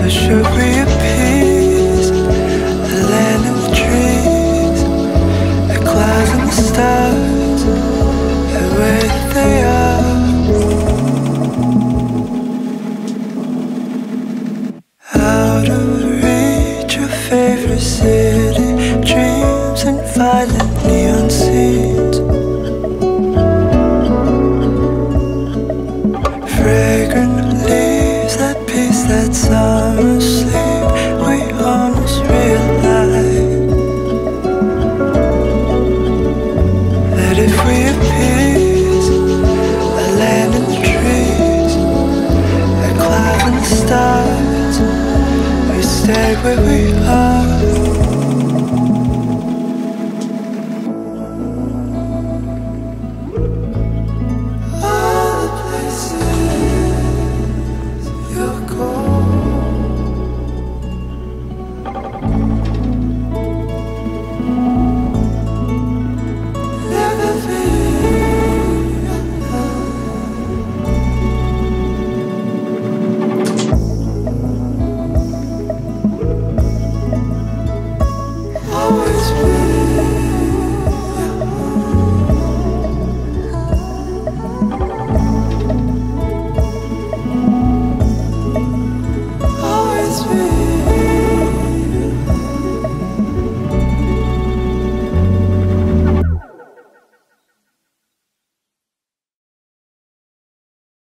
So should we appease the land and the trees, the clouds and the stars, the way that they are? Out of reach, your favorite city, dreams and violent neon scenes, fragrant leaves, that peace, that summer sleep. We almost realize that if we appease the land and the trees, the clouds and the stars, we stay where we are.